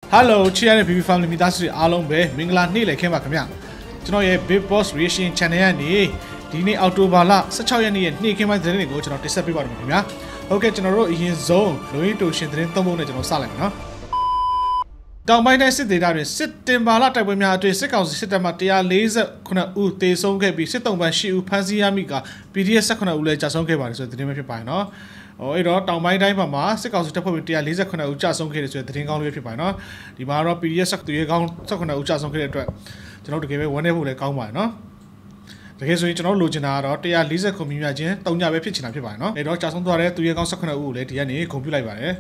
Hello, cheer baby family မိသားစုတွေအားလုံးပဲမင်္ဂလာနေ့လည်ခင်းပါခင်ဗျကျွန်တော်ရဲ့ Big Boss Reaction Channel ကနေဒီနေ့အောက်တိုဘာလ16ရက်နေ့ရဲ့နေ့ခင်းပိုင်းသတင်းတွေကိုကျွန်တော်တင်ဆက်ပေးပါမယ်ခင်ဗျာဟုတ်ကဲ့ကျွန်တော်တို့အရင်ဆုံးလူရင်းတူရှင်သတင်းသုံးပုံနဲ့ကျွန်တော်စလိုက်မယ်နော်တောင်ပိုင်းတိုင်းစစ်ဒေသတွင်စစ်တင်ဘာလတိုက်ပွဲများအတွင်းစစ်ကောင်စီစစ်တပ်မှ149ဦးသေဆုံးခဲ့ပြီးစစ်တုံးပန်း10ဦးဖမ်းဆီးရမိက PDF 18ဦးလည်းကြာဆုံးခဲ့ပါတယ်ဆိုတဲ့သတင်းပဲဖြစ်ပါတယ်နော်အဲ့တော့တောင်ပိုင်းတိုင်းမှာစစ်ကောင်စီတပ်ဖွဲ့ဝင်148ဦးကြာဆုံးခဲ့တယ်ဆိုတဲ့သတင်းကောင်းလေးဖြစ်ပါတယ်နော်ဒီမှာတော့ PDF သူရဲကောင်း18ဦးကြာဆုံးခဲ့တဲ့အတွက်ကျွန်တော်တကယ်ပဲဝမ်းနည်းဖို့လည်းကောင်းပါတယ်နော်တကယ်ဆိုရင်ကျွန်တော်လိုချင်တာကတော့149မြချင်း3ညပဲဖြစ်ချင်တာဖြစ်ပါတယ်နော်အဲ့တော့ကြာဆုံးသွားတဲ့သူရဲကောင်း18ဦးကိုလည်းဒီကနေဂုဏ်ပြုလိုက်ပါတယ်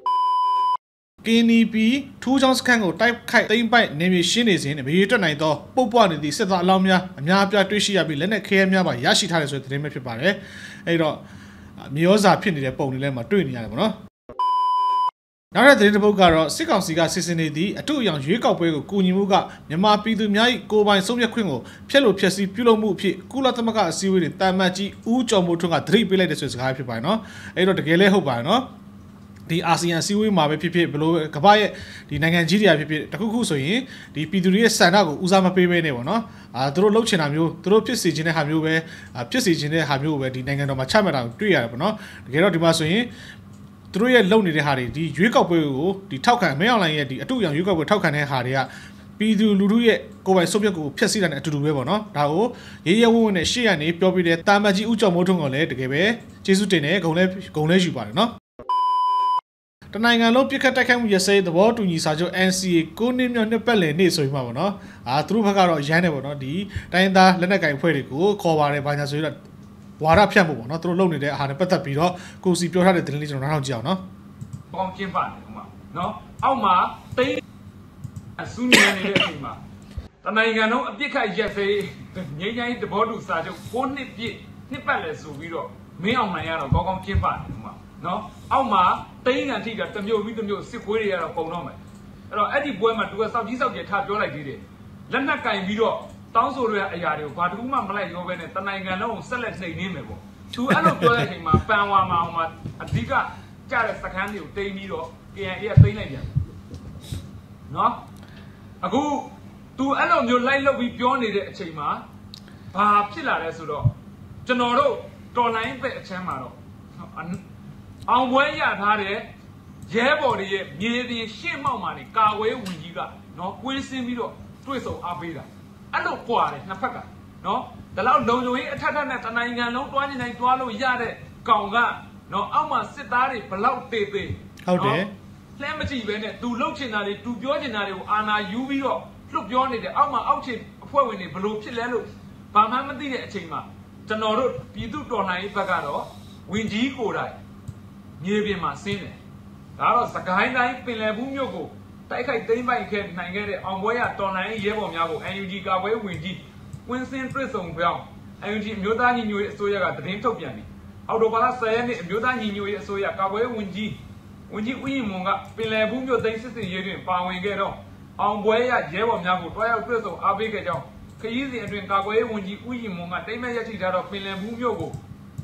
KNP ထူးချောင်းစခန်းကိုတိုက်ခိုက်သိမ်းပိုက်နေမြေရှင်းနေစဉ်ဘေးထွက်နိုင်သောပုတ်ပွားနေသည့်စစ်သားအလောင်းများအများအပြားတွေ့ရှိရပြီးလက်နက်ခဲယမ်းများပါရရှိထားတယ်ဆိုတဲ့သတင်းပဲဖြစ်ပါတယ်အဲ့တော့မြေဩဇာဖြစ်နေတဲ့ပုံတွေလည်းမတွေ့နေရတယ်ပေါ့နော်နောက်တဲ့သတင်းတစ်ပုဒ်ကတော့စစ်ကောင်စီကစစ်စင်နေသည့်အထူးအယောင်ရွေးကောက်ပွဲကိုကူညီမှုကမြန်မာပြည်သူများ၏ကိုယ်ပိုင်ဆုံးဖြတ်ခွင့်ကိုဖျက်လို့ဖျက်ဆီးပြုလုပ်မှုအဖြစ်ကုလသမဂ္ဂအစည်းအဝေးတွင်တာမတ်ကြီးဦးကျော်မိုးထွန်းကသတိပေးလိုက်တဲ့ဆိုတဲ့စကားဖြစ်ပါတယ်နော်အဲ့တော့တကယ်လဲဟုတ်ပါတယ်နော်ဒီအာဆီယံအစည်းအဝေးမှာပဲဖြစ်ဖြစ်ဘလို့ကမ္ဘာရဲ့ဒီနိုင်ငံကြီးတွေဖြစ်ဖြစ်တခုခုဆိုရင်ဒီပြည်သူတွေရဲ့စံနှုန်းကိုဦးစားမပေးဘဲနဲ့ပေါ့နော်သူတို့လှုပ်ချင်တာမျိုးသူတို့ဖြစ်စီခြင်းတဲ့ဟာမျိုးပဲဖြစ်စီခြင်းတဲ့ဟာမျိုးကိုပဲဒီနိုင်ငံတော်မှာချမှတ်တာကိုတွေ့ရတယ်ပေါ့နော်တကယ်တော့ဒီမှာဆိုရင်သူတို့ရဲ့လုံနေတဲ့ဟာတွေဒီရွေးကောက်ပွဲကိုဒီထောက်ခံမဲအောင်လိုင်းရဲ့ဒီအတူအယောင်ရွေးကောက်ပွဲထောက်ခံတဲ့ဟာတွေကပြည်သူလူထုရဲ့ကိုယ်ပိုင်ဆုံးဖြတ်ကိုဖျက်ဆီးတာနဲ့အတူတူပဲပေါ့နော်ဒါကိုရေးရဲဝုန်းဝုန်းနဲ့ရှေ့ကနေပြောပြတဲ့တာမတ်ကြီးဦးကျော်မိုးထွန်းကလည်းတကယ်ပဲကျေးဇူးတင်တယ်ဂုဏ်လဲယူပါတယ်နော်တနိုင်ငံလုံးပြစ်ခတ်တိုက်ခိုက်မှုရစဲသဘောတူညီစာချုပ် NCA 9နှစ်မြောက်နှစ်ပတ်လည်နေ့ဆိုပြီးမှပေါ့နော်သူတို့ဘက်ကတော့ရမ်းတယ်ပေါ့နော်ဒီတိုင်းသားလက်နက်ကင်အဖွဲ့တွေကိုခေါ်ပါတယ်ဘာညာဆိုတော့ဝါဒဖြန့်ဖို့ပေါ့နော်သူတို့လုပ်နေတဲ့အားနဲ့ပတ်သက်ပြီးတော့ကိုစီပြောထားတဲ့သတင်းလေးကျွန်တော်နားထောင်ကြည့်အောင်နော်ကောင်းပြင်းပါတယ်ဥမာနော်အောက်မှာတိတ်အဆူညံနေတဲ့အချိန်မှာတနိုင်ငံလုံးအပြစ်ခတ်ရက်စဲငြိမ်းချမ်းရေးသဘောတူစာချုပ်9နှစ်ပြည့်နှစ်ပတ်လည်ဆိုပြီးတော့မင်းအောင်နိုင်ရတော့ကောင်းပြင်းပါတယ်ဥမာနော်အောက်မှာတိန်းကန်ထိတာတမျိုးပြီးတမျိုးစစ်ခွေးတွေကတော့ပုံတော့မယ်အဲ့တော့အဲ့ဒီပွဲမှာသူကစောက်ကြီးစောက်ကျထားပြောလိုက်သေးတယ်လက်နက်ကင်ပြီးတော့တောင်းဆိုရတဲ့အရာတွေကိုဘာတစ်ခုမှမလိုက်ရောပဲနဲ့တနိုင်ငံလုံးကိုဆက်လက်နှိမ်နှင်းမယ်ပေါ့သူအဲ့လိုပြောတဲ့အချိန်မှာပန်ဝါမှာအောင်မှာအဓိကကြတဲ့စခန်းတွေကိုတိန်းပြီးတော့ KNA ကတိန်းလိုက်ပြန်နော်အခုသူအဲ့လိုမျိုးလိုက်လုပ်ပြီးပြောနေတဲ့အချိန်မှာဘာဖြစ်လာလဲဆိုတော့ကျွန်တော်တို့တော်လိုင်းပဲအချမ်းမှာတော့အောင်ပွဲရထားတဲ့ရဲဘော်တွေရဲ့မြေပြင်ရှေ့မောက်မှာနေကာဝဲဝင်ကြီးကနော်ကွင်းစင်းပြီးတော့တွေ့ဆုံအားပေးတာအဲ့လိုကွာတယ်နှစ်ဖက်ကနော်ဒါလောက်လုံခြုံရေးအထက်ထက်နဲ့တနိုင်ငံလုံးတွားနေနိုင်တွားလို့ရတဲ့ကောင်ကနော်အောက်မှာစစ်သားတွေဘလောက်တေးသေးဟုတ်တယ်လှမ်းမကြည့်ပဲနဲ့သူလှုပ်ချင်တာတွေသူပြောချင်တာတွေကိုအာနာယူပြီးတော့လွတ်ပြောနေတယ်အောက်မှာအောက်ချင်အဖွဲ့ဝင်တွေဘလို့ဖြစ်လဲလို့ဘာမှမသိတဲ့အချိန်မှာကျွန်တော်တို့ပြည်သူတော်လှန်ရေးဘက်ကတော့ဝင်ကြီးကိုယ်တိုင်မြေပြင်မှာဆင်းတယ်ဒါတော့စကိုင်းတိုင်းပင်လယ်ဘူးမြို့ကိုတိုက်ခိုက်သိမ်းပိုက်ခဲ့နိုင်ခဲ့တဲ့အောင်ပွဲရတော်လိုင်းရဲဘော်များကို NUG ကာပွဲဝင်ကြီးဝင်းစင်းတွေ့ဆုံပြောင်း NUG အမျိုးသားညီညွတ်ရေးအစိုးရကသတင်းထုတ်ပြန်ပြီးအော်တိုဘာလ10ရက်နေ့အမျိုးသားညီညွတ်ရေးအစိုးရကာပွဲဝင်ကြီးဦးရင်မွန်ကပင်လယ်ဘူးမြို့သိမ်းစစ်စင်ရေးတွင်ပါဝင်ခဲ့တော့အောင်ပွဲရရဲဘော်များကိုတွားရောက်တွေ့ဆုံအားပေးခဲ့ကြောင်းခရီးစဉ်အတွင်းကာပွဲဝင်ကြီးဦးရင်မွန်ကတိတ်မဲ့ရရှိထားတော့ပင်လယ်ဘူးမြို့ကို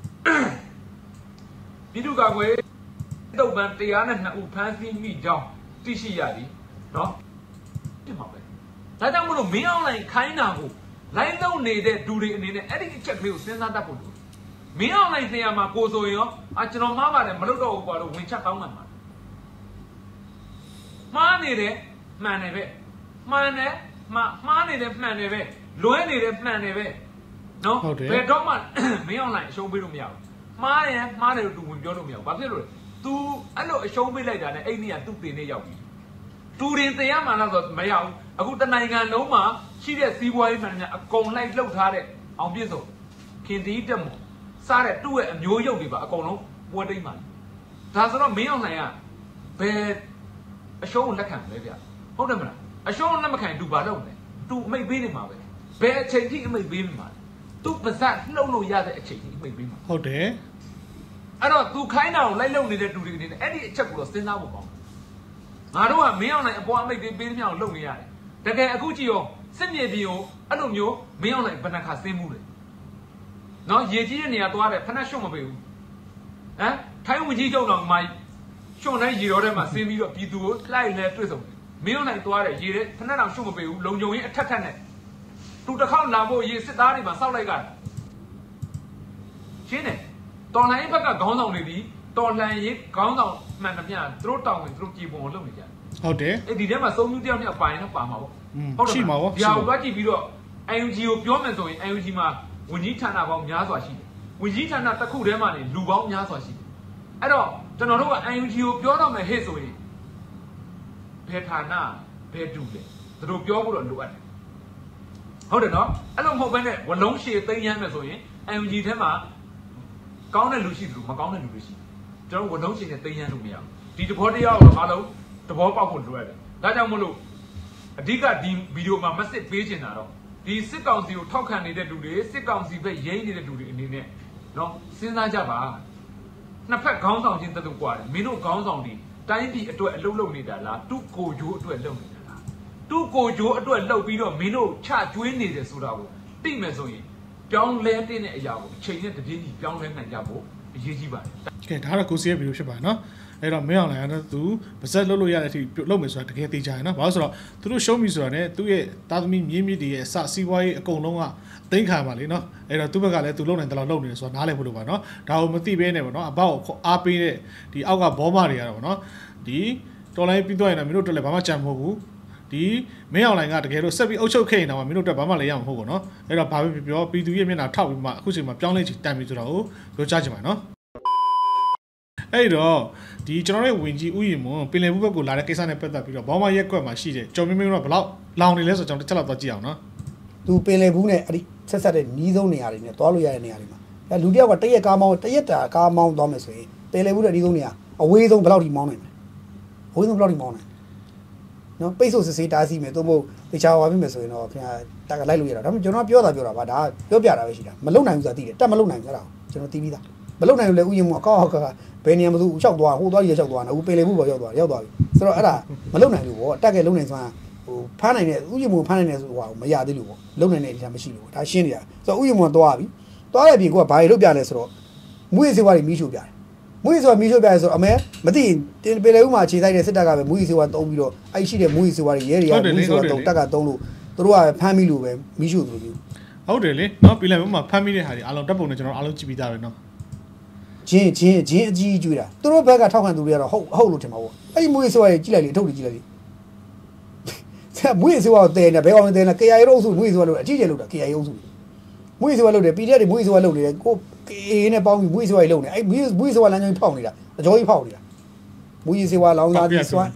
ပြည်သူ့ကာကွယ်တုတ်ပန်း102ဦးဖမ်းဆီးမိကြောင်းသိရှိရသည်နော်ဒီမှာပဲဒါကြောင့်မလို့မင်းအောင်လိုင်းခိုင်းတာကိုလိုင်းလုံးနေတဲ့ဒူတွေအနေနဲ့အဲ့ဒီအချက်ကလေးကိုစဉ်းစားတတ်ဖို့လိုမင်းအောင်လိုင်းနေရာမှာကိုဆိုရင်ရောကျွန်တော်မှားပါတယ်မလုပ်တော့ဘူးကွာတော့ဝင်ချက်တောင်းတာမှားနေတယ်မှန်တယ်ပဲမှန်တယ်မှားနေတယ်မှန်တယ်ပဲလွဲနေတယ်မှန်တယ်ပဲနော်ဘယ်တော့မှမင်းအောင်လိုင်းအရှုံးပေးလို့မရဘူးမှားရင်မှားတယ်လို့သူဝင်ပြောလို့မရဘူးဘာဖြစ်လို့လဲ तू အဲ့လိုအရှုံးပေးလိုက်တာနဲ့အဲ့ဒီကသူ့တင်နေရောက်ပြီသူတင်တင်ရမှလားဆိုမရဘူးအခုတနိုင်ငံလုံးမှာရှိတဲ့စီးပွားရေးမှန်တယ်အကုန်လိုက်လှုပ်ထားတဲ့အောင်ပြည့်စုံခင်တီးတက်မို့စားတဲ့သူ့ရဲ့အမျိုးရုပ်တွေပါအကုန်လုံးပွဲတိတ်မှဒါဆိုတော့မင်းအောင်နိုင်ကဘယ်အရှုံးကိုလက်ခံလဲဗျဟုတ်တယ်မလားအရှုံးလက်မခံသူဘာလုပ်လဲ तू အမိတ်ပေးနေမှာပဲဘယ်အချိန်ထိအမိတ်ပေးနေမှာသူ့ပါဇက်လှုပ်လို့ရတဲ့အချိန်ထိအမိတ်ပေးမှာဟုတ်တယ်အဲ့တော့ तू ခိုင်းတာကိုလိုက်လုံနေတဲ့တူတွေနေတယ်အဲ့ဒီအချက်ကိုတော့စဉ်းစားဖို့ကောင်းငါတို့ကမင်းအောင်နိုင်အပေါ်အမိတ်ပေးသမျှကိုလုံနေရတယ်တကယ်အခုကြည့်ရောစစ်မြေပြင်ကိုအဲ့လိုမျိုးမင်းအောင်နိုင်ဘယ်နှခါဆင်းမှုလဲနော်ရေကြီးတဲ့နေရာသွားတယ်ဖက်နှက်ရှုံမပေးဘူးဟမ်ထိုင်းဝင်ကြီးချုပ်တော်မှာရှုံတိုင်းရေတော်ထဲမှာဆင်းပြီးတော့ပြည်သူကိုလိုက်လဲတွေ့ဆုံတယ်မင်းနိုင်သွားတယ်ရေတဲ့ခဏတောင်ရှုပ်မပေးဘူးလုံုံရင်အထက်ထက်နဲ့သူတစ်ခေါက်လာဖို့ရေစစ်သားတွေမှာစောက်လိုက်ကြတယ်ရှင်းတယ်တော်လှန်ရေးဘက်ကခေါင်းဆောင်တွေဒီတော်လှန်ရေးခေါင်းဆောင်မှန်သမျှသူတို့တောင်းဝင်သူတို့ကြည်ပုံကိုလုပ်နေကြတယ်ဟုတ်တယ်အဲ့ဒီထဲမှာစုံမျိုးတယောက်နဲ့ပိုင်တော့ပါမှာပေါ့ဟုတ်တယ်ရှိမှာပေါ့ဒီအောင်သွားကြည့်ပြီးတော့ UNG ကိုပြောမယ်ဆိုရင် UNG မှာဝန်ကြီးဌာနပေါင်းများစွာရှိတယ်ဝန်ကြီးဌာနတစ်ခုထဲမှာနေလူပေါင်းများစွာရှိတယ်အဲ့တော့ကျွန်တော်တို့က UNG ကိုပြောတော့မယ်ဟဲ့ဆိုရင်ဘယ်ဌာနဘယ်တူလဲသူတို့ပြောဖို့တော့လိုအပ်တယ်ဟုတ်တယ်နော်အဲ့လိုမဟုတ်ဘဲနဲ့ဝလုံးရှည်သိမ်းရမ်းမယ်ဆိုရင် UNG ထဲမှာကောင်းတဲ့လူရှိတယ်လို့မကောင်းတဲ့လူတွေရှိတယ်ကျွန်တော်ဝလုံးရှည်နဲ့သိမ်းရမ်းလို့မရဘူးဒီတဘောတရားကိုအားလုံးတဘောပေါက်ဖို့လိုရတယ်ဒါကြောင့်မလို့အဓိကဒီဗီဒီယိုမှာ message ပေးချင်တာတော့ဒီစစ်ကောင်စီကိုထောက်ခံနေတဲ့လူတွေစစ်ကောင်စီဘက်ရိမ့်နေတဲ့လူတွေအနေနဲ့နော်စဉ်းစားကြပါနှစ်ဖက်ခေါင်းဆောင်ချင်းတက်လို့ကြွားတယ်မင်းတို့ခေါင်းဆောင်တွေတိုင်းပြည်အတွက်အလုပ်လုပ်နေတာလားသူ့ကိုဂျိုးအတွက်လုပ်နေတာလားသူ့ကိုဂျိုးအတွက်လုပ်ပြီးတော့မင်းတို့ချကျွေးနေတယ်ဆိုတာကိုသိမယ်ဆိုရင်ပြောင်းလဲတဲ့အရာကိုအချိန်နဲ့တပြေးညီပြောင်းလဲနိုင်ကြဖို့အရေးကြီးပါတယ်ကဲဒါကတော့ကိုစီရဲ့ဗီဒီယိုဖြစ်ပါတယ်နော်အဲ့တော့မင်းအောင်လိုင်ကတော့သူပါဇက်လုပ်လို့ရတဲ့အထိလုပ်မယ်ဆိုတာတကယ်သိကြရနော်ဘာလို့ဆိုတော့သူတို့ရှုံးပြီဆိုတာ ਨੇ သူ့ရဲ့တာသမီမြင်းမြစ်တွေရဲ့အစစီးပွားရေးအကုန်လုံးကသိမ်းခံပါလေနော်အဲ့တော့သူ့ဘက်ကလည်းသူလုံနိုင်တယ်လို့လုပ်နေတယ်ဆိုတာနားလည်ဖို့လိုပါနော်ဒါကိုမသိဘဲနဲ့ပေါ့နော်အဘောက်ကိုအားပေးတဲ့ဒီအောက်ကဘောမတွေကတော့နော်ဒီတော်လိုင်းပြီးတော့ရင်တော့မင်းတို့တက်လည်းဘာမှကြံမဟုတ်ဘူးဒီမင်းအောင်လိုင်ကတကယ်လို့ဆက်ပြီးအုပ်ချုပ်ခဲ့ရင်တော့မင်းတို့တက်ဘာမှလည်းရမှာမဟုတ်ဘူးနော်အဲ့တော့ဘာပဲပြောပြည်သူရဲ့မျက်နှာထောက်ပြီးမှအခုချိန်မှာပြောင်းလဲချင်တိုင်ပြီးဆိုတော့ပြောကြချင်ပါနော်အဲ့တော့ဒီကျွန်တော်ရဲ့ဝင်ကြီးဥယျာဉ်မွန်ပင်လယ်ဘူးဘက်ကိုလာတဲ့ကိစ္စနဲ့ပတ်သက်ပြီးတော့ဘောင်းမရက်ကွက်မှာရှိတဲ့ကျော်မင်းမင်းတို့ကဘလောက်လောင်နေလဲဆိုတော့ကျွန်တော်တစ်ချက်လောက်သွားကြည့်အောင်နော်သူပင်လယ်ဘူးနဲ့အဲ့ဒီဆက်ဆက်တဲ့နီးဆုံးနေရာတွေနဲ့သွားလို့ရတဲ့နေရာတွေမှာအဲလူတယောက်ကတရက်ကားမောင်းတရက်တာကားမောင်းသွားမယ်ဆိုရင်ပင်လယ်ဘူးနဲ့နီးဆုံးနေရာအဝေးဆုံးဘယ်လောက်ထိမောင်းနိုင်လဲအဝေးဆုံးဘယ်လောက်ထိမောင်းနိုင်နော်ပိတ်ဆို့စစ်ဆေးတားဆီးမယ်သို့မဟုတ်တခြားပါပြီမယ်ဆိုရင်တော့ခင်ဗျာတက်ကလိုက်လို့ရတာဒါပေမဲ့ကျွန်တော်ပြောတာပါဒါပြောပြတာပဲရှိတာမလုံနိုင်ဘူးဆိုတာသိတယ်တက်မလုံနိုင်ဘူးအဲ့ဒါကျွန်တော်သိပြီးသားမလုံနိုင်လို့လည်းဥယျာဉ်မွန်အကောက်အကောက်ကဘယ်နေရာမှသူလျှောက်သွားဟိုသွားရလျှောက်သွားနော်ဦးပင်လေဘူးပေါ်ရောက်သွားပြီဆိုတော့အဲ့ဒါမလုံနိုင်ဘူးပေါ့တက်ကဲလုံနိုင်စွမ်းဟိုဖမ်းနိုင်တဲ့ဥယျာဉ်မွန်ဖမ်းနိုင်တဲ့ဆိုဟိုမရသေးလို့ပေါ့လုံနိုင်တဲ့အနေအထားမရှိလို့ဒါရှင်းနေတာဆိုတော့ဥယျာဉ်မွန်သွားပြီသွားတဲ့ပြင်ကဘာတွေလုပ်ပြလဲဆိုတော့မွေးစေဝါတွေမီးရှို့ပြတယ်မွေးစေဝါမီးရှို့ပြတယ်ဆိုတော့အမေမသိတင်ပင်လေဘူးမှာခြေဆိုင်တဲ့စစ်တပ်ကပဲမွေးစေဝါတုံးပြီးတော့အဲ့ရှိတဲ့မွေးစေဝါတွေရဲတွေကမွေးစေဝါတုံးတက်ကတုံးလို့သူတို့ကဖမ်းမိလို့ပဲမီးရှို့သူတို့ဟုတ်တယ်လေနော်ပင်လေဘူးမှာဖမ်းမိတဲ့ဟာတွေအားလုံးတပ်ပုံနဲ့ကျွန်တော်အားလုံးကြည့်ပြီးသားပဲနော်ချင်းအကြီးကျွေးတာသူတို့ဘက်ကထောက်ခံသူတွေကတော့ဟုတ်လို့ထင်ပါဘောအဲ့ဒီမွေးစေဝါတွေကြည့်လိုက်လေအထုပ်တွေကြည့်လိုက်လေဆက်မွေးစေဝါကိုတဲနေဘဲကောင်တဲနေ KIA အုပ်စုမွေးစေဝါလို့အကြီးကျယ်လို့တာ KIA အုပ်စုမွေးစေဝါလို့တယ် PDF တွေမွေးစေဝါလို့နေတယ်ကို KIA နဲ့ပေါင်းပြီးမွေးစေဝါတွေလုပ်နေအဲ့မွေးစေဝါလမ်းကြောင်းဖောက်နေတာအကြောကြီးဖောက်နေတာမွေးစေဝါလောင်းသားပြီးစွမ်း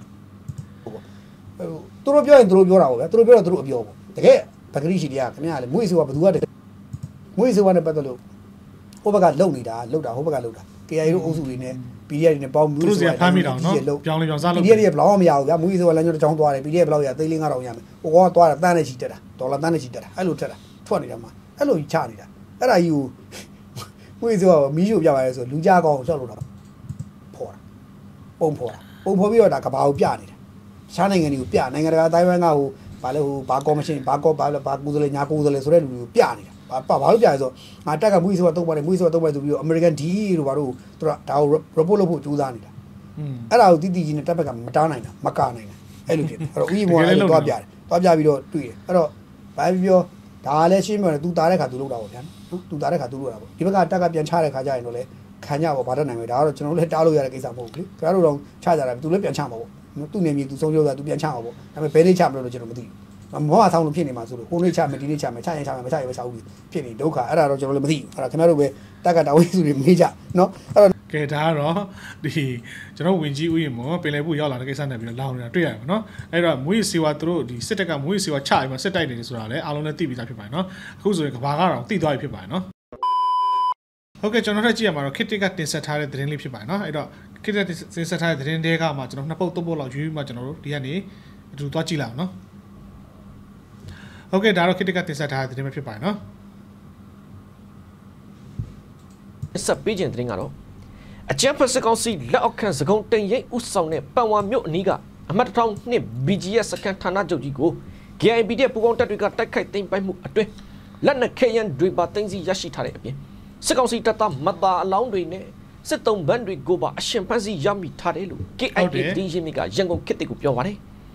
သူတို့ပြောရင်သူတို့ပြောတာပေါ့ဗျာသူတို့ပြောတော့သူတို့အပြောပေါ့တကယ်ပဂရိရှိတရားခင်ဗျားလေမွေးစေဝါဘယ်သူကမွေးစေဝါနဲ့ပတ်သက်လို့ဟိုဘက်ကလုံနေတာဟိုဘက်ကလုံတာ KIA တို့အုပ်စုတွေနဲ့ PDF တွေနဲ့ပေါင်းမှုဆိုဖမ်းမိတာနော်ပြောင်းလေပြောင်းစားလို့ PDF တွေဘလောက်မရဘူးဗျာမွေးစေဝါလမ်းကြောင်းတစ်ချောင်းသွားတယ် PDF ဘလောက်ရသိန်း5000ရမယ်ဟိုကောသွားတာတန်းနဲ့ချီတက်တာဒေါ်လာတန်းနဲ့ချီတက်တာအဲ့လိုထက်တာထွက်နေတာမှာအဲ့လိုကြီးချနေတာအဲ့ဒါကြီးကိုမွေးစေဝါမီးရှို့ပြပါရဲဆိုလူကြကောင်းဆောက်လို့တော့ဖော်တာပုံဖော်ပြီးတော့ဒါကဘာကိုပြနေတာရှားနိုင်ငံတွေကိုပြနိုင်ငံတကာတိုင်း湾ကဟိုဘာလဲဟိုဘာကော်မရှင်ဘာကိုယ်စားလှယ်ညာကိုယ်စားလှယ်ဆိုတဲ့လူတွေကိုပြနေတာဘာလို့ပြရဲဆိုငါတက်ကမွေးစေဝါတုံးပါတယ်မွေးစေဝါတုံးပါတယ်ဆိုပြီးတော့ American D တို့ဘာလို့သူကဒါကို report လုပ်ဖို့ကြိုးစားနေတာအဲ့ဒါကိုတီကြီးနဲ့တက်ဘက်ကမတားနိုင်တာမကာနိုင်တာအဲ့လိုဖြစ်တယ်အဲ့တော့ဥယျာဉ်ပေါ်လည်းသွားပြပြီးတော့တွေ့တယ်အဲ့တော့ဘာပြောဒါလည်းရှင်းပြောတယ်သူတားတဲ့ခါသူလုပ်တာပေါ့ဗျာနော်သူတားတဲ့ခါသူလုပ်တာပေါ့ဒီဘက်ကတက်ကပြန်ချတဲ့ခါကျရင်တော့လေခံကြပါဘာတတ်နိုင်ပဲဒါကတော့ကျွန်တော်လည်းတားလို့ရတဲ့ကိစ္စမဟုတ်ဘူးလေခင်ဗျားတို့တော့ချကြတာသူလည်းပြန်ချမှာပေါ့သူ့နေမြေသူဆုံးပြောတာသူပြန်ချမှာပေါ့ဒါပေမဲ့ဘယ်နေ့ချမလို့တော့ကျွန်တော်မသိဘူးမောဟဆောင်လို့ဖြစ်နေမှာဆိုလို့ဟိုနေ့ချမယ်ဒီနေ့ချမယ်ချရင်ချမယ်မချရင်မချဘူးဖြစ်နေဒုက္ခအဲ့ဒါတော့ကျွန်တော်လည်းမသိဘူးအဲ့ဒါခင်ဗျားတို့ပဲတက်ကတာဝိစုတွေမေးကြနော်အဲ့တော့ကဲဒါကတော့ဒီကျွန်တော်ဝင်ကြီးဥယျာဉ်မှာပင်လယ်ဘူးရောက်လာတဲ့ကိစ္စနဲ့ပြီးတော့လောင်နေတာတွေ့ရတယ်နော်အဲ့တော့မွေးစေဝါသူတို့ဒီစစ်တပ်ကမွေးစေဝါချပြီးမှစစ်တိုက်နေတယ်ဆိုတာလည်းအားလုံးလည်းသိပြီးသားဖြစ်ပါတယ်နော်အခုဆိုရင်ကဘာကတော့သိသွားပြီဖြစ်ပါတယ်နော်ဟုတ်ကဲ့ကျွန်တော်တို့ကြည့်ရမှာတော့ Kitty ကတင်ဆက်ထားတဲ့သတင်းလေးဖြစ်ပါတယ်နော်အဲ့တော့ Kitty တင်ဆက်ထားတဲ့သတင်းတွေကမှကျွန်တော်နှစ်ပုတ်သုံးပုတ်လောက်ယူပြီးမှကျွန်တော်တို့ဒီကနေအတူသွားကြည့်လိုက်အောင်နော်ဟုတ်ကဲ့ဒါတော့ Kitty ကတင်ဆက်ထားတဲ့သတင်းပဲဖြစ်ပါတယ်နော်ဆက်ပေးခြင်းသတင်းကတော့အကြံဖက်စကောင်စီလက်အောက်ခံစကုံတင်ရိပ်ဥဆောင်တဲ့ပန်ဝါမြို့အနီးကအမတ်ထောင်နှစ် BGS စကန်ဌာနချုပ်ကြီးကို GIB တဲ့ပူပေါင်းတပ်တွေကတိုက်ခိုက်သိမ်းပိုက်မှုအတွင်းလက်နက်ခဲယမ်းတွေပါသိမ်းဆီးရရှိထားတဲ့အပြင်စကောင်စီတပ်သားမတ်သားအလောင်းတွေနဲ့စစ်တုံးဘန်းတွေကိုပါအရှင်ဖမ်းဆီးရမိထားတယ်လို့ KID တင်းရင်းမြစ်ကရန်ကုန်ခေတ်ကိုပြောပါတယ်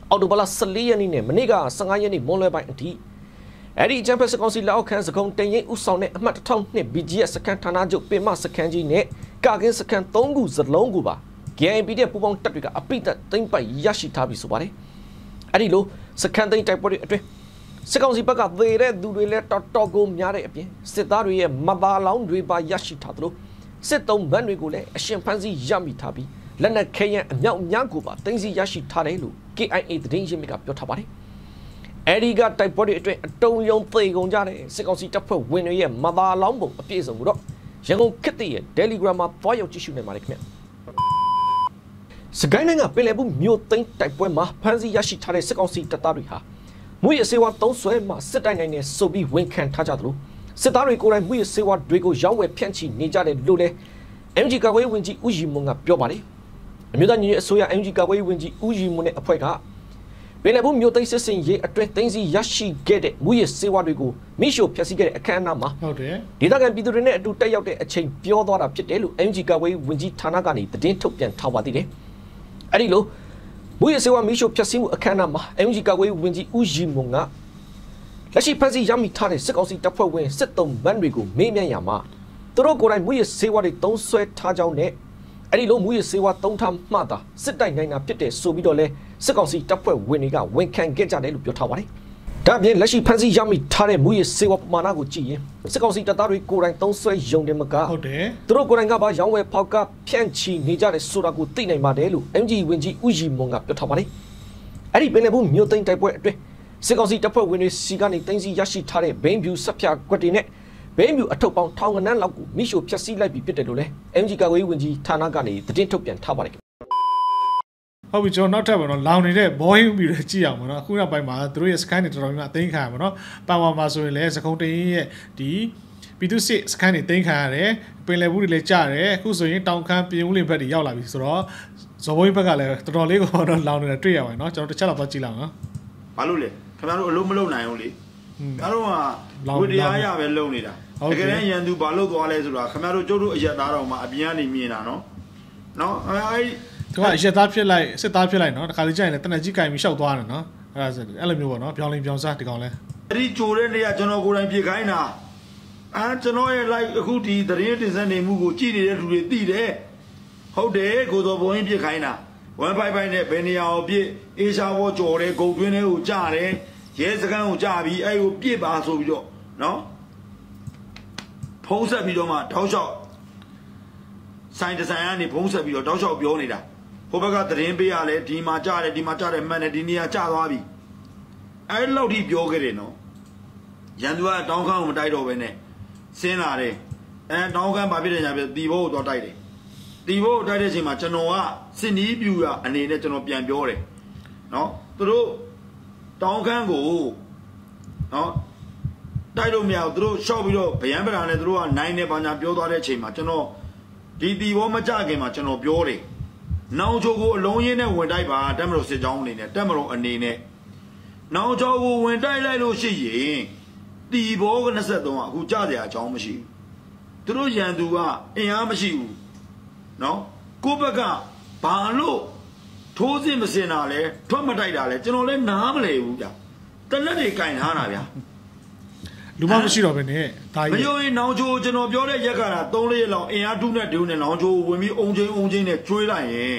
အော်တိုဘလာ14ရက်နေ့နဲ့မနေ့က15ရက်နေ့မွန်လွဲပိုင်းအထိအဲ့ဒီအကြမ်းဖက်စစ်ကောင်စီလက်အောက်ခံစကုံတင်ရင်ဥဆောင်တဲ့အမှတ်1002 BGS စကန်ဌာနချုပ်ပင်မစကန်ကြီးနဲ့ကာကင်းစကန်3ခုစလုံးကိုပါ KNP တဲ့ပူပေါင်းတပ်တွေကအပိသက်သိမ့်ပိုက်ရရှိထားပြီဆိုပါတယ်အဲ့ဒီလိုစကန်သိမ့်တိုက်ပွဲတွေအတွင်းစစ်ကောင်စီဘက်ကသေတဲ့သူတွေလည်းတော်ကိုများတဲ့အပြင်စစ်သားတွေရဲ့မဘာလောင်းတွေပါရရှိထားသလိုစစ်သုံးဘန်းတွေကိုလည်းအရှင်ဖမ်းဆီးရမိထားပြီးလက်နက်ခဲယမ်းအမြောက်များကိုပါတင်စီရရှိထားတယ်လို့ KIA သတင်းရင်းမြစ်ကပြောထားပါတယ်အဲဒီကတိုက်ပွဲတွေအတွင်းအတုံးယုံသေကုန်ကြတဲ့စစ်ကောင်စီတပ်ဖွဲ့ဝင်တွေရဲ့မဘာလောင်းပုံအပြည့်စုံကိုတော့ရန်ကုန်ခေတ်တည်းရဲ့ Telegram မှာတွားရောက်ကြည့်ရှုနိုင်ပါတယ်ခင်ဗျစကိုင်းနိုင်ငံပင်လယ်ဘူးမြို့သိမ်းတိုက်ပွဲမှာဖမ်းဆီးရရှိထားတဲ့စစ်ကောင်စီတပ်သားတွေဟာမူရစေဝါသုံးဆွဲမှာစစ်တိုင်းနိုင်နဲ့စုပ်ပြီးဝန်ခံထားကြသလိုစစ်သားတွေကိုယ်တိုင်မူရစေဝါတွေကိုရောင်းဝယ်ဖြန့်ချီနေကြတယ်လို့လည်း MG ကာကွယ်ရေးဝန်ကြီးဦးရီမွန်ကပြောပါတယ်အမျိုးသားညီညွတ်အစိုးရ MG ကာကွယ်ရေးဝန်ကြီးဦးရီမွန်နဲ့အဖွဲ့ကပင်လယ်ဘူးမြို့သိမ်းစစ်စင်ရေးအတွင်းသိမ်းစီရရှိခဲ့တဲ့မူရစေဝါတွေကိုမိရှို့ဖျက်ဆီးခဲ့တဲ့အခမ်းအနားမှာဟုတ်တယ်ဒေသခံပြည်သူတွေနဲ့အတူတက်ရောက်တဲ့အချိန်ပြောသွားတာဖြစ်တယ်လို့ MG ကာကွယ်ရေးဝန်ကြီးဌာနကနေသတင်းထုတ်ပြန်ထားပါသေးတယ်အဲ့ဒီလိုမူရစေဝါမိရှို့ဖျက်ဆီးမှုအခမ်းအနားမှာ MG ကာကွယ်ရေးဝန်ကြီးဦးရီမွန်ကလက်ရှိဖက်စီရမိထားတဲ့စစ်ကောင်စီတပ်ဖွဲ့ဝင်စစ်သုံးဘန်းတွေကိုမေးမြန်းရမှာသူတို့ကိုယ်တိုင်မူရစေဝါတွေသုံးဆွဲထားကြောင်းနဲ့အဲ့ဒီလိုမူရစေဝါသုံးထားမှသာစစ်တိုင်နိုင်တာဖြစ်တဲ့ဆိုပြီးတော့လဲစစ်ကောင်စီတပ်ဖွဲ့ဝင်တွေကဝန်ခံခဲ့ကြတယ်လို့ပြောထားပါတယ်။ဒါပြင်လက်ရှိဖမ်းဆီးရမိထားတဲ့မူရစေဝါပမာဏကိုကြည့်ရင်စစ်ကောင်စီတပ်သားတွေကိုယ်တိုင်သုံးဆွဲယုံတယ်မကဟုတ်တယ်သူတို့ကိုယ်တိုင်ကပါရောင်းဝယ်ဖောက်ကဖြန့်ချီနေကြတဲ့ဆိုတာကိုသိနိုင်ပါတယ်လို့ MG ဝန်ကြီးဦးရီမွန်ကပြောထားပါတယ်။အဲ့ဒီပင်လယ်ဘူးမြို့သိမ်းတိုက်ပွဲအတွင်းစစ်ကောင်စီတပ်ဖွဲ့ဝင်တွေစီကနေသိမ်းဆီးရရှိထားတဲ့ဘိန်းဖြူဆက်ဖြာကွက်တွေနဲ့ဘိန်းဖြူအထုပ်ပေါင်းထောင်ကနန်းလောက်ကိုမိရှို့ဖျက်ဆီးလိုက်ပြီဖြစ်တယ်လို့လည်း MG ကာကွယ်ရေးဝန်ကြီးဌာနကနေသတင်းထုတ်ပြန်ထားပါတယ်ဟုတ်ပြီကျွန်တော်နောက်ထပ်ပါတော့လောင်နေတဲ့ဘောင်းပြီးတော့ကြည့်အောင်ပါတော့အခုနောက်ပိုင်းမှာသူတို့ရဲ့စကိုင်းတွေတော်တော်များများအသိမ်းခံရပါတော့ပန်ဝါမှာဆိုရင်လည်းစကုံတင်းရဲ့ဒီပြည်သူစစ်စကိုင်းတွေသိမ်းခံရတယ်ပင်လယ်ဘူးတွေလည်းကြားတယ်အခုဆိုရင်တောင်ခမ်းပြင်ဦးလင်ဘက်တွေရောက်လာပြီဆိုတော့ဇော်ဘိုးဘက်ကလည်းတော်တော်လေးကတော့လောင်နေတာတွေ့ရပါတယ်နော်ကျွန်တော်တစ်ချက်တော့ကြည့်လောက်နော်ဘာလို့လဲခင်ဗျားတို့အလုံးမလုံးနိုင်ဘူးလေခင်ဗျားတို့ကဝိတရားရပဲလုံနေတာတကယ်တမ်းရန်သူဘာလို့သွားလဲဆိုတာခင်ဗျားတို့ကျုပ်တို့အရက်သားတော်မှာအပြင်ကနေမြင်တာနော်အဲ့သူကအရက်သားဖြစ်လိုက်စစ်သားဖြစ်လိုက်နော်တခါလေကြာရင်လည်းတနက်ကြီးကင်ပြီးရှောက်သွားတယ်နော်အဲ့လိုမျိုးပေါ့နော်ပြောင်းလင်းပြောင်းစားဒီကောင်လဲအဲ့ဒီကြိုတဲ့နေရာကျွန်တော်ကိုယ်တိုင်ပြေခိုင်းတာကျွန်တော်ရဲ့ live အခုဒီသတင်းတင်ဆက်နေမှုကိုကြည့်နေတဲ့လူတွေသိတယ်ဟုတ်တယ်ကိုတော်ဘုံရင်ပြေခိုင်းတာ155နဲ့ဘယ်နေရာကိုပြစ်အေရှာဘောကြော်တယ်ဂုတ်တွင်းတွေကိုကြားတယ်ရဲစခန်းကိုကြားပြီးအဲ့ကိုပြစ်ပါဆိုပြီးတော့နော်ဖုံးဆက်ပြီးတော့မှတောက်လျှောက်ဆိုင်ဒီဇိုင်းကနေဖုံးဆက်ပြီးတော့တောက်လျှောက်ပြောနေတာဟိုဘက်ကသတင်းပေးရလဲဒီမှာကြားတယ်ဒီမှာကြားတယ်မှန်တယ်ဒီနေရာကြားသွားပြီအဲ့လောက်ထိပြောခဲ့တယ်နော်ရန်သူကတောင်းခမ်းကိုမတိုက်တော့ဘဲနဲ့ဆင်းလာတယ်တောင်းခမ်းဘာဖြစ်တယ်ညာပြတီဘိုးကိုတော့တိုက်တယ်တီဘိုးကိုတိုက်တဲ့အချိန်မှာကျွန်တော်ကစစ်နီးပြူရအနေနဲ့ကျွန်တော်ပြန်ပြောတယ်နော်သူတို့တောင်းခမ်းကိုနော်တိုက်လို့မရဘူးသူတို့ရှော့ပြီးတော့ဗယံပရာနဲ့သူတို့ကနိုင်နေပါညာပြောသွားတဲ့အချိန်မှာကျွန်တော်ဒီတီဘောမကြခင်မှာကျွန်တော်ပြောတယ်နောင်ချိုကိုအလုံးရင်းနဲ့ဝင်တိုက်ပါတက်မလို့စစ်ကြောင်းအနေနဲ့တက်မလို့အနေနဲ့နောင်ချိုကိုဝင်တိုက်လိုက်လို့ရှိရင်တီဘောက23ကအခုကြစရာအကြောင်းမရှိဘူးသူတို့ရန်သူကအင်အားမရှိဘူးနော်ကိုယ့်ဘက်ကဘာလို့ထိုးစစ်မစင်တာလဲထွက်မတိုက်တာလဲကျွန်တော်လည်းနားမလည်ဘူးဗျတလက်တွေကင်ထားတာဗျလူမရှိတော့ပဲနဲ့ဒါကြီးမယုံရင်နောင်ချိုကျွန်တော်ပြောတဲ့ရက်ကတာ3-4ရက်လောက်အင်အားတူးနဲ့ဒူးနဲ့နောင်ချိုဝင်ပြီးအုံချင်းနဲ့ကျွေးလိုက်ရင်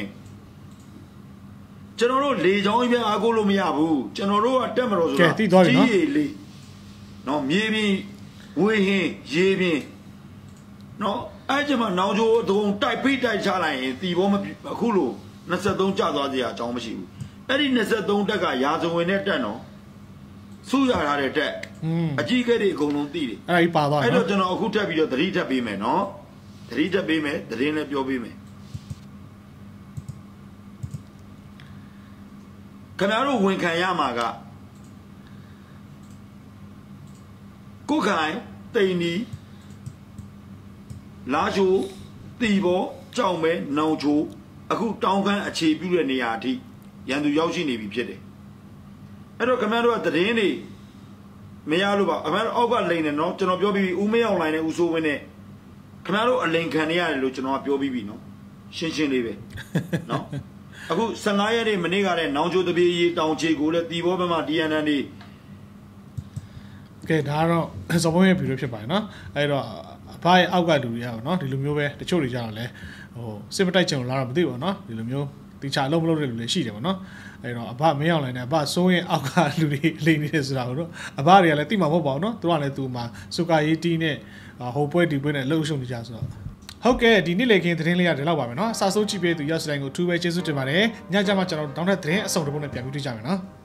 ကျွန်တော်တို့လေချောင်းကြီးပဲအားကိုးလို့မရဘူးကျွန်တော်တို့ကတက်မလို့ဆိုတာကြီးရည်လေးနော်မြေပြင်ဝေဟင်းရေပြင်နော်အဲ့ကျမှနောင်ချိုအုံတိုက်ဖိတိုက်ချလိုက်ရင်တီဘောမအခုလို့23ကျသွားစရာအကြောင်းမရှိဘူးအဲ့ဒီ23တက်ကရာဇဝင်နဲ့တက်နော်စုရထားတဲ့တက်အကြီးကဲတွေအကုန်လုံးသိတယ်အဲ့ဒီပါသွားအဲ့တော့ကျွန်တော်အခုထပ်ပြီးတော့သတိထပ်ပေးမယ်နော်သတိထပ်ပေးမယ်သတင်းလည်းပြောပေးမယ်ခင်ဗျားတို့ဝန်ခံရမှာကကိုခိုင်တိန်နီလာချိုတီဘောကြောင်မဲနောင်ချိုအခုတောင်းခမ်းအခြေပြုတဲ့နေရာအထိရန်သူရောက်ရှိနေပြီဖြစ်တယ်အဲ့တော့ခင်ဗျားတို့ကသတင်းတွေမရလို့ပါခင်ဗျားတို့အောက်ကလိန်နေနော်ကျွန်တော်ပြောပြီးဦးမရောက်လိုက်နဲ့ဦးစိုးဝင်းနဲ့ခင်ဗျားတို့အလိန်ခံနေရတယ်လို့ကျွန်တော်ကပြောပြီးပြီနော်ရှင်းလေးပဲနော်အခု15ရက်နေ့မနေ့ကလည်းနောင်ချိုတပြေးကြီးတောင်ချေကိုလည်းတီဘောဘက်မှာ DNN နေကဲဒါကတော့စော်ဘုံရဲ့ဗီဒီယိုဖြစ်ပါတယ်နော်အဲ့တော့အဖရဲ့အောက်ကလူတွေရပါတော့ဒီလိုမျိုးပဲတချို့တွေကြတော့လဲဟိုစစ်မတိုက်ချင်လို့လာတော့မသိဘူးနော်ဒီလိုမျိုးတီချာအလုံးမလုပ်တဲ့လူတွေရှိတယ်ပေါ့နော်အဲ့တော့အဖမင်းအောင်လိုက်နေအဖစိုးရင်အောက်ကလူတွေလိမ့်နေတယ်ဆိုတာကိုတော့အဖတွေကလည်းသိမှာမဟုတ်ပါဘူးနော်သူကလည်းသူ့မှာစုကာရေးတီးနဲ့ဟိုပွဲဒီပွဲနဲ့လှုပ်ရှုပ်နေကြဆိုတော့ဟုတ်ကဲ့ဒီနေ့လေခင်းသတင်းလေးရဒီလောက်ပါပဲเนาะစာစိုးကြည့်ပေးသူရောက်စတိုင်းကိုထူးပဲကျေးဇူးတင်ပါတယ်ညကြမှာကျွန်တော်နောက်ထပ်သတင်းအစုံတစ်ပုဒ်နဲ့ပြန်ပြီးတွေ့ကြမယ်เนาะ